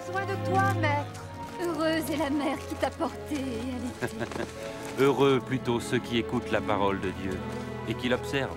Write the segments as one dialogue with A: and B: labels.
A: soin de toi, maître. Heureuse est la mère qui t'a porté et allaité.
B: Heureux plutôt ceux qui écoutent la parole de Dieu et qui l'observent.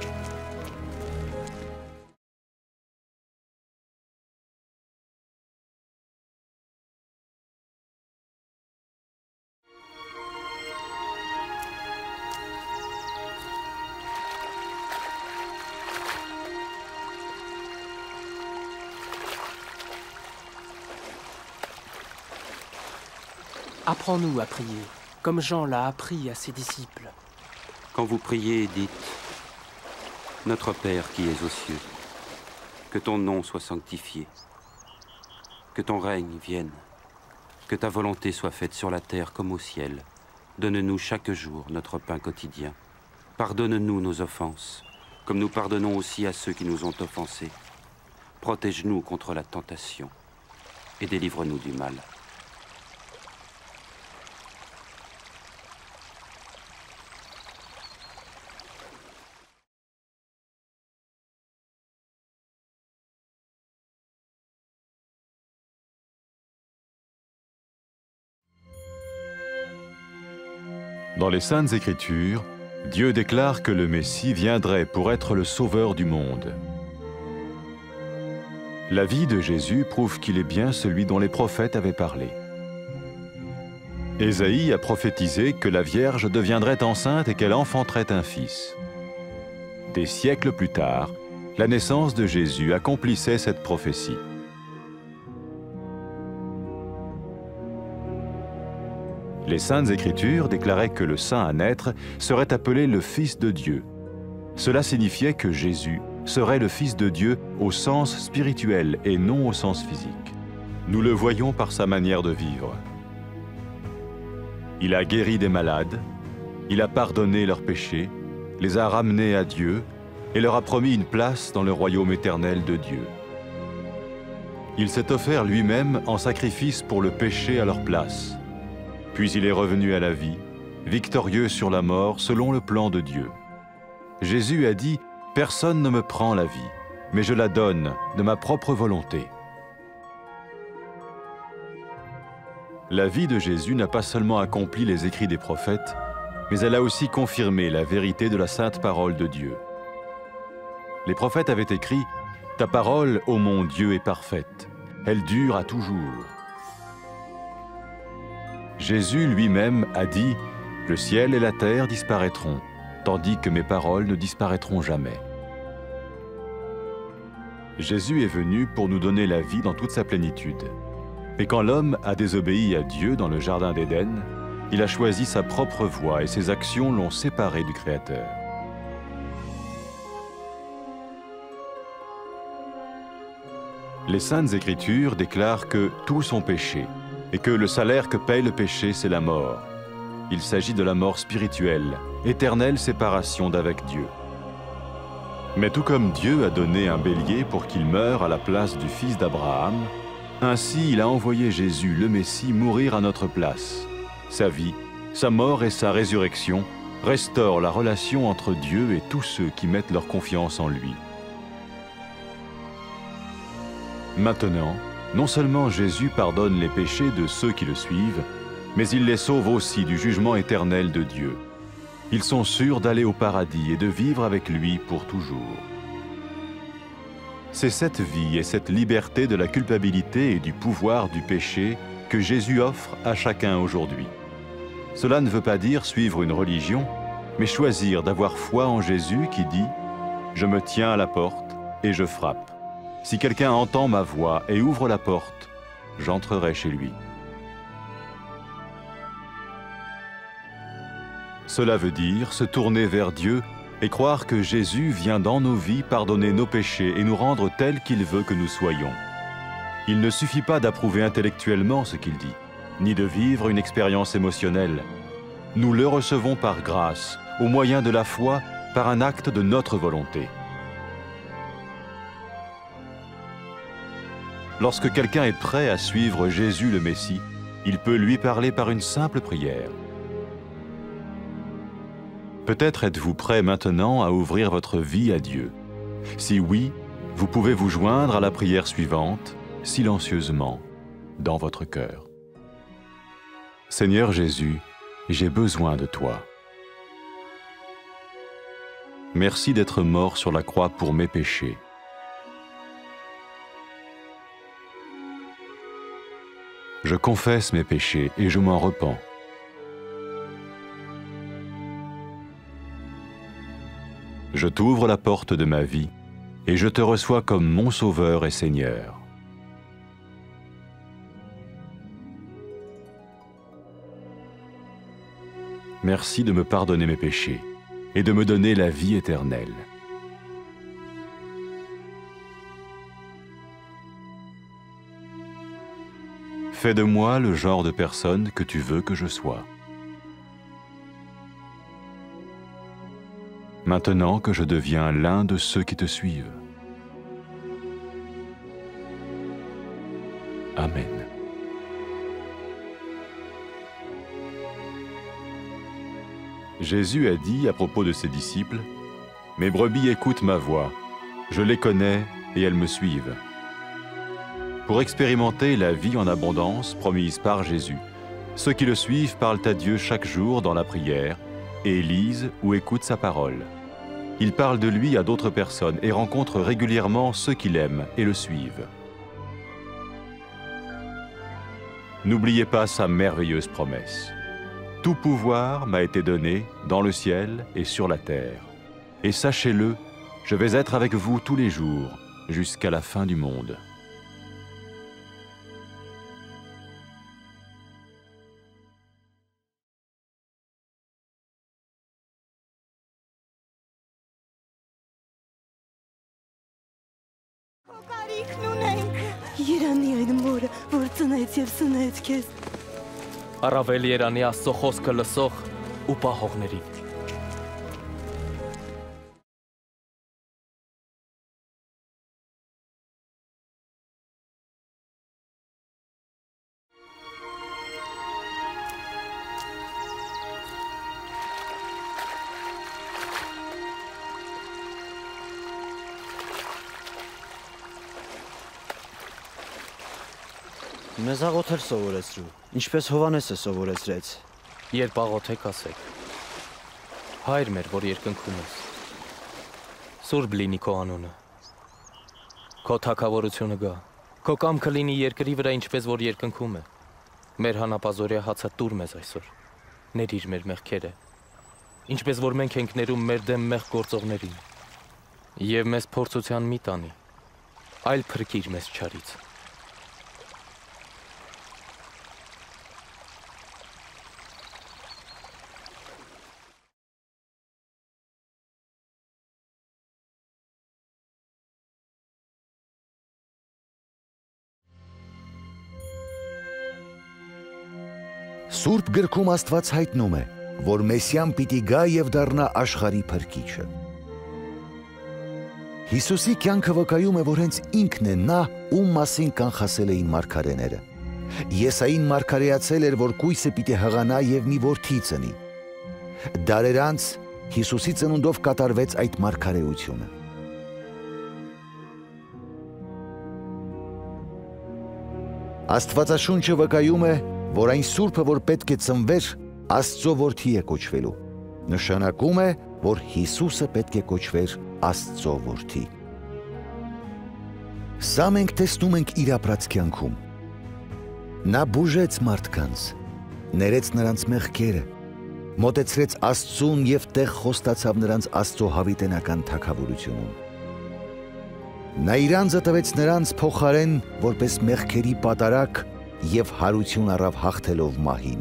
C: Apprends-nous à prier, comme Jean l'a appris à ses disciples.
B: Quand vous priez, dites « Notre Père qui es aux cieux, que ton nom soit sanctifié, que ton règne vienne, que ta volonté soit faite sur la terre comme au ciel. Donne-nous chaque jour notre pain quotidien. Pardonne-nous nos offenses, comme nous pardonnons aussi à ceux qui nous ont offensés. Protège-nous contre la tentation et délivre-nous du mal. »
D: Dans les Saintes Écritures, Dieu déclare que le Messie viendrait pour être le sauveur du monde. La vie de Jésus prouve qu'il est bien celui dont les prophètes avaient parlé. Ésaïe a prophétisé que la Vierge deviendrait enceinte et qu'elle enfanterait un fils. Des siècles plus tard, la naissance de Jésus accomplissait cette prophétie. Les Saintes Écritures déclaraient que le saint à naître serait appelé le Fils de Dieu. Cela signifiait que Jésus serait le Fils de Dieu au sens spirituel et non au sens physique. Nous le voyons par sa manière de vivre. Il a guéri des malades, il a pardonné leurs péchés, les a ramenés à Dieu et leur a promis une place dans le royaume éternel de Dieu. Il s'est offert lui-même en sacrifice pour le péché à leur place. Puis il est revenu à la vie, victorieux sur la mort selon le plan de Dieu. Jésus a dit « Personne ne me prend la vie, mais je la donne de ma propre volonté. » La vie de Jésus n'a pas seulement accompli les écrits des prophètes, mais elle a aussi confirmé la vérité de la sainte parole de Dieu. Les prophètes avaient écrit « Ta parole, ô mon Dieu, est parfaite, elle dure à toujours. » Jésus lui-même a dit « Le ciel et la terre disparaîtront, tandis que mes paroles ne disparaîtront jamais. » Jésus est venu pour nous donner la vie dans toute sa plénitude. Et quand l'homme a désobéi à Dieu dans le jardin d'Éden, il a choisi sa propre voie et ses actions l'ont séparé du Créateur. Les Saintes Écritures déclarent que tous sont péchés et que le salaire que paye le péché, c'est la mort. Il s'agit de la mort spirituelle, éternelle séparation d'avec Dieu. Mais tout comme Dieu a donné un bélier pour qu'il meure à la place du fils d'Abraham, ainsi il a envoyé Jésus, le Messie, mourir à notre place. Sa vie, sa mort et sa résurrection restaurent la relation entre Dieu et tous ceux qui mettent leur confiance en lui. Maintenant, non seulement Jésus pardonne les péchés de ceux qui le suivent, mais il les sauve aussi du jugement éternel de Dieu. Ils sont sûrs d'aller au paradis et de vivre avec lui pour toujours. C'est cette vie et cette liberté de la culpabilité et du pouvoir du péché que Jésus offre à chacun aujourd'hui. Cela ne veut pas dire suivre une religion, mais choisir d'avoir foi en Jésus qui dit « Je me tiens à la porte et je frappe. Si quelqu'un entend ma voix et ouvre la porte, j'entrerai chez lui. » Cela veut dire se tourner vers Dieu et croire que Jésus vient dans nos vies pardonner nos péchés et nous rendre tels qu'il veut que nous soyons. Il ne suffit pas d'approuver intellectuellement ce qu'il dit, ni de vivre une expérience émotionnelle. Nous le recevons par grâce, au moyen de la foi, par un acte de notre volonté. Lorsque quelqu'un est prêt à suivre Jésus le Messie, il peut lui parler par une simple prière. Peut-être êtes-vous prêt maintenant à ouvrir votre vie à Dieu. Si oui, vous pouvez vous joindre à la prière suivante, silencieusement. dans votre cœur. Seigneur Jésus, j'ai besoin de toi. Merci d'être mort sur la croix pour mes péchés. Je confesse mes péchés et je m'en repens. Je t'ouvre la porte de ma vie et je te reçois comme mon Sauveur et Seigneur. Merci de me pardonner mes péchés et de me donner la vie éternelle. Fais de moi le genre de personne que tu veux que je sois. Maintenant que je deviens l'un de ceux qui te suivent. Amen. Jésus a dit à propos de ses disciples, « Mes brebis écoutent ma voix, je les connais et elles me suivent. » Pour expérimenter la vie en abondance promise par Jésus, ceux qui le suivent parlent à Dieu chaque jour dans la prière et lisent ou écoutent sa parole. Ils parlent de lui à d'autres personnes et rencontrent régulièrement ceux qui l'aiment et le suivent. N'oubliez pas sa merveilleuse promesse. Tout pouvoir m'a été donné dans le ciel et sur la terre. Et sachez-le, je vais être avec vous tous les jours, jusqu'à la fin du monde.
E: Երանի այն մորը, որ ծնեց և սնեց քեզ։
C: Առավել երանի Աստծո խոսքը լսող ու պահողներին։
F: Մեզ աղոթել սովորեցրու, ինչպես Հովանեսը սովորեցրեց։
C: Երբ աղոթեք ասեք. Հայր մեր, որ երկնքում ես, սուրբ լինի քո անունը, քո թագավորությունը գա, քո կամքը լինի երկրի վրա, ինչպես որ երկնքում է, մեր հանապազօրյա հացը տուր մեզ այսօր, ներիր մեր մեղքերը, ինչպես որ մենք ենք ներում մեր դեմ մեղք գործողներին, և մեզ փորձության մի տանի, այլ փրկիր մեզ չարից։
G: Սուրբ գրքում Աստված հայտնում է, որ Մեսիան պիտի գա և դառնա աշխարհի փրկիչը։ Հիսուսի կյանքը վկայում է, որ հենց ինքն է նա, ում մասին կանխասել էին մարգարեները։ Եսային մարգարեացել էր, որ կույսը պիտի հղանա և մի որդի ծնի։ Դարեր անց Հիսուսի ծնունդով կատարվեց այդ մարգարեությունը։ Աստվածաշունչը վկայում է, որ այն Սուրբը, որ պետք է ծնվեր, Աստծո որդի է կոչվելու, նշանակում է, որ Հիսուսը պետք է կոչվեր Աստծո որդի։ Սա մենք տեսնում ենք իր ապրած կյանքում։ Նա բուժեց մարդկանց, ներեց նրանց մեղքերը, մոտեցրեց Աստծուն և տեղ խոստացավ նրանց Աստծո հավիտենական թագավորությունում։ Նա իր անձը տվեց նրանց փոխարեն, որպես մեղքերի պատարագ և հարություն առավ հաղթելով մահին։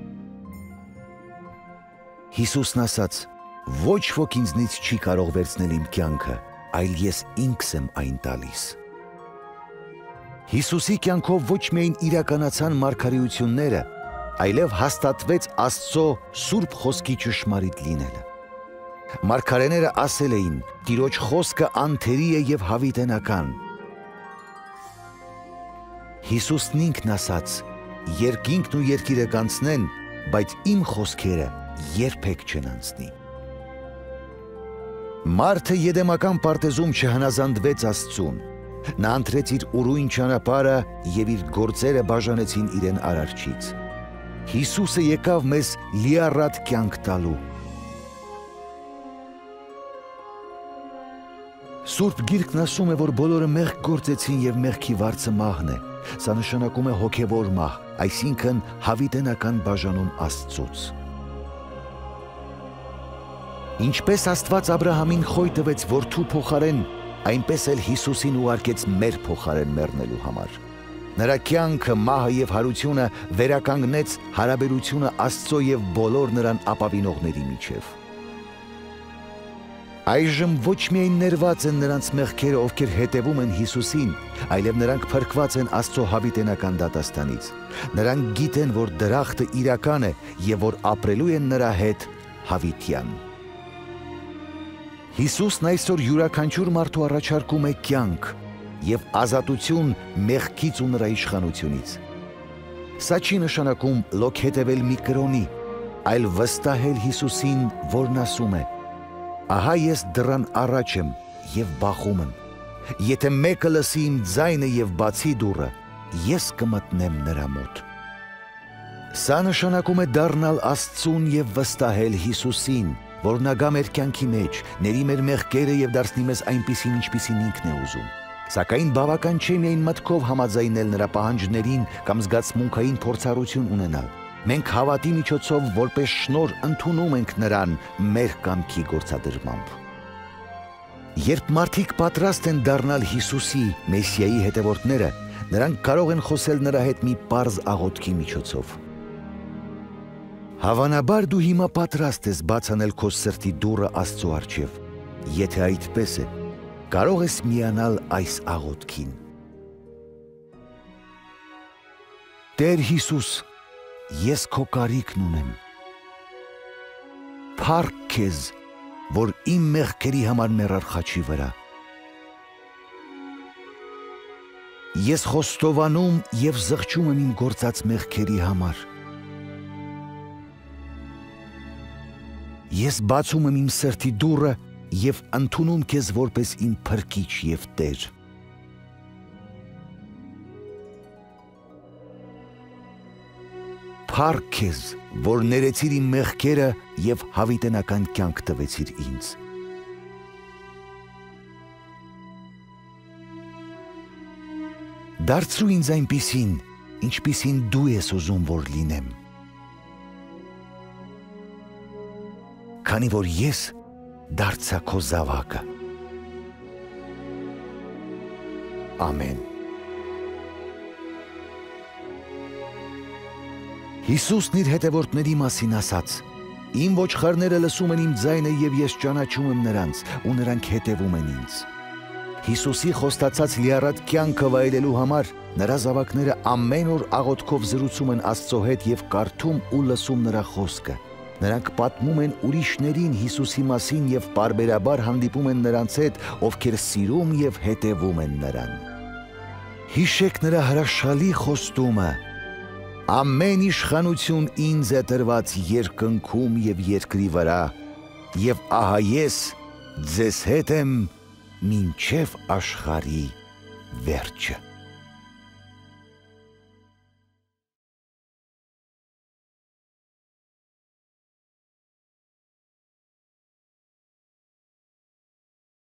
G: Հիսուսն ասաց. «Ոչ ոք ինձնից չի կարող վերցնել իմ կյանքը, այլ ես ինքս եմ այն տալիս»։ Հիսուսի կյանքով ոչ միայն իրականացան մարգարեությունները, այլև հաստատվեց Աստծո Սուրբ Խոսքի ճշմարիտ լինելը։ Մարգարեները ասել էին. «Տիրոջ խոսքը անթերի է և հավիտենական»։ Հիսուսն ինքն ասաց. «Երկինքն ու երկիրը կանցնեն, բայց իմ խոսքերը երբեք չեն անցնի»։ Մարդը Եդեմական պարտեզում չհնազանդվեց Աստծուն, Նա ընտրեց իր ուրույն ճանապարհը եւ իր գործերը բաժանեցին իրեն արարչից։ Հիսուսը եկավ մեզ լիառատ կյանք տալու։ Սուրբ Գիրքն ասում է, որ բոլորը մեղք գործեցին եւ մեղքի վարձը մահն է։ Սա նշանակում է հոգևոր մահ, այսինքն հավիտենական բաժանում Աստծուց։ Ինչպես Աստված Աբրահամին խոյ տվեց որդու փոխարեն, այնպես էլ Հիսուսին ուղարկեց մեր փոխարեն մեռնելու համար։ Նրա կյանքը, մահը եւ հարությունը վերականգնեց հարաբերությունը Աստծո եւ բոլոր նրան ապավինողների միջև։ Այժմ ոչ միայն ներված են նրանց մեղքերը, ովքեր հետևում են Հիսուսին, այլև նրանք փրկված են Աստծո հավիտենական դատաստանից։ Նրանք գիտեն, որ դրախտը իրական է եւ որ ապրելու են նրա հետ հավիտյան։ Հիսուսն այսօր յուրաքանչյուր մարդու առաջարկում է կյանք եւ ազատություն մեղքից ու նրա իշխանությունից։ Սա չի նշանակում լոկ հետևել մի կրոնի, այլ վստահել Հիսուսին, որն ասում է. «Ահա ես դռան առաջ եմ եւ բախում եմ։ Եթե մեկը լսի իմ ձայնը եւ բացի դուռը, ես կմտնեմ նրա մոտ»։ Սա նշանակում է դառնալ Աստծուն եւ վստահել Հիսուսին, որ նա գա մեր կյանքի մեջ, ների մեր մեղքերը եւ դարձնի մեզ այնպիսին, ինչպիսին ինքն է ուզում։ Սակայն բավական չէ միայն մտքով համաձայնել նրա պահանջներին կամ զգացմունքային փորձառություն ունենալ։ Մենք հավատի միջոցով որպես շնորհ ընդունում ենք նրան մեր կամքի գործադրմամբ։ Երբ մարդիկ պատրաստ են դառնալ Հիսուսի, Մեսիայի հետևորդները, նրանք կարող են խոսել նրա հետ մի պարզ աղոթքի միջոցով։ Հավանաբար դու հիմա պատրաստ ես բաց անել քո սրտի դուռը Աստծո առջև։ Եթե այդպես է, կարող ես միանալ այս աղոթքին։ Տեր Հիսուս, ես քո կարիքն ունեմ։ Փառք քեզ, որ իմ մեղքերի համար մեռար խաչի վրա։ Ես խոստովանում եւ զղջում եմ իմ գործած մեղքերի համար։ Ես բացում եմ իմ սրտի դուռը եւ ընդունում քեզ որպես իմ փրկիչ եւ Տեր։ Փառք քեզ, որ ներեցիր իմ մեղքերը եւ հավիտենական կյանք տվեցիր ինձ։ Դարձրու ինձ այնպիսին, ինչպիսին դու ես ուզում, որ լինեմ։ Քանի որ ես դարձա քո զավակը։ Ամեն։ Հիսուսն իր հետևորդների մասին ասաց. «Իմ ոչխարները լսում են իմ ձայնը եւ ես ճանաչում եմ նրանց, ու նրանք հետևում են ինձ»։ Հիսուսի խոստացած լիառատ կյանքը վայելելու համար նրա զավակները ամեն օր աղոթքով զրուցում են Աստծո հետ եւ կարդում ու լսում նրա խոսքը։ Նրանք պատմում են ուրիշներին Հիսուսի մասին եւ պարբերաբար հանդիպում են նրանց հետ, ովքեր սիրում եւ հետևում են նրան։ Հիշեք նրա հրաշալի խոստումը. «Ամեն իշխանություն ինձ է տրված երկնքում եւ երկրի վրա, եւ ահա ես ձեզ հետ եմ մինչև աշխարհի վերջը»։